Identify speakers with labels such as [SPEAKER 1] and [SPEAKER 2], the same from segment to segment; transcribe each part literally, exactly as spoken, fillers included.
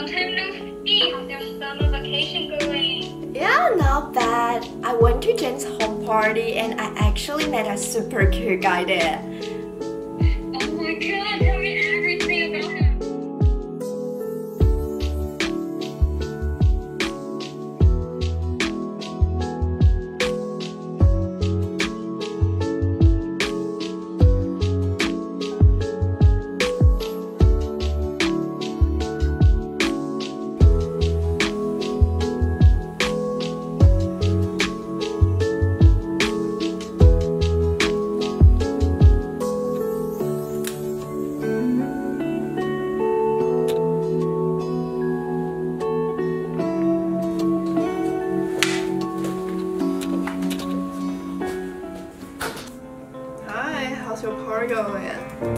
[SPEAKER 1] time no see. How's your summer vacation going?
[SPEAKER 2] Yeah, not bad. I went to Jen's home party and I actually met a super cute guy there.
[SPEAKER 1] Oh my god, tell me everything about him.
[SPEAKER 2] How's your party going?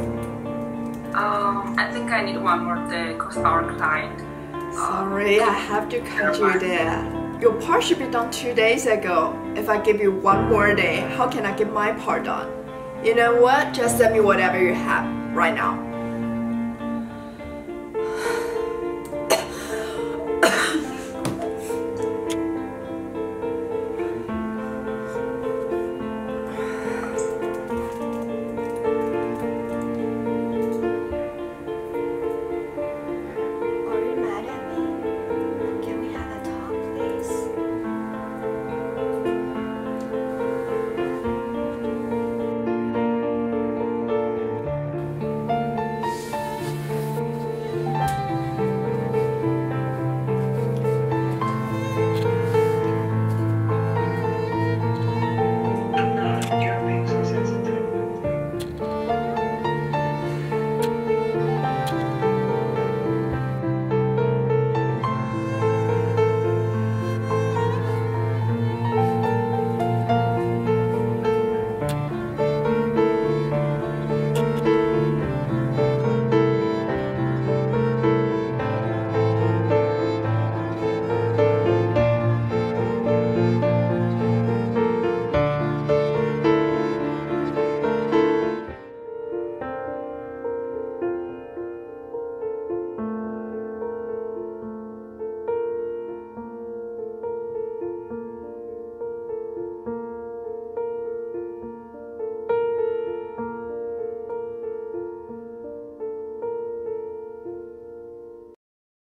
[SPEAKER 3] Um, I think I need one more day because our client.
[SPEAKER 2] Sorry,
[SPEAKER 3] um,
[SPEAKER 2] I have to cut you there. Your part should be done two days ago. If I give you one more day, how can I get my part done? You know what? Just send me whatever you have right now.